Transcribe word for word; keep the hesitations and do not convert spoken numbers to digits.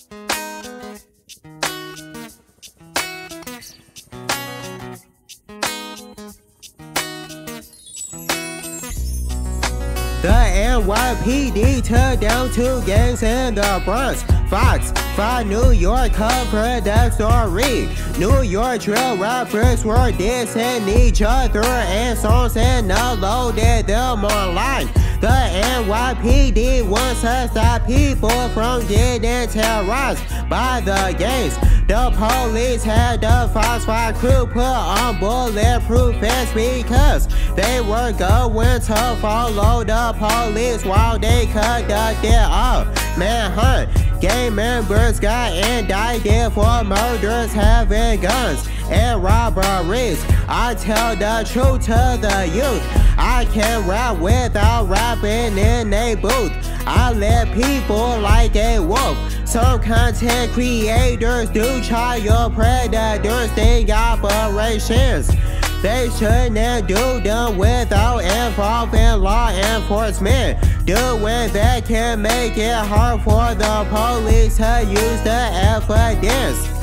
The N Y P D took down two gangs in the Bronx. Fox five New York covered that story. New York drill rappers were dissing each other and songs and uploaded them online. The N Y P D wants to stop people from getting terrorized by the gangs. The police had the Fox five crew put on bulletproof vests because they were going to follow the police while they conducted a manhunt. Gang members got indicted for murders, having guns, and robberies. I tell the truth to the youth. I can rap without rapping in a booth. I let people like a wolf. Some content creators do child predators sting operations. They shouldn't do them without involving law enforcement. Doing that can make it hard for the police to use the evidence.